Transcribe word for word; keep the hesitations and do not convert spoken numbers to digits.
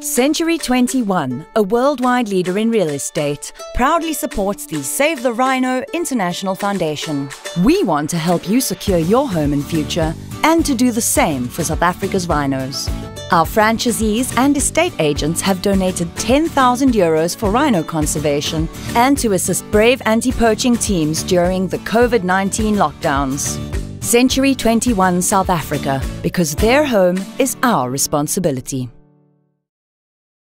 Century twenty-one, a worldwide leader in real estate, proudly supports the Save the Rhino International Foundation. We want to help you secure your home and future and to do the same for South Africa's rhinos. Our franchisees and estate agents have donated ten thousand euros for rhino conservation and to assist brave anti-poaching teams during the COVID nineteen lockdowns. Century twenty-one South Africa, because their home is our responsibility.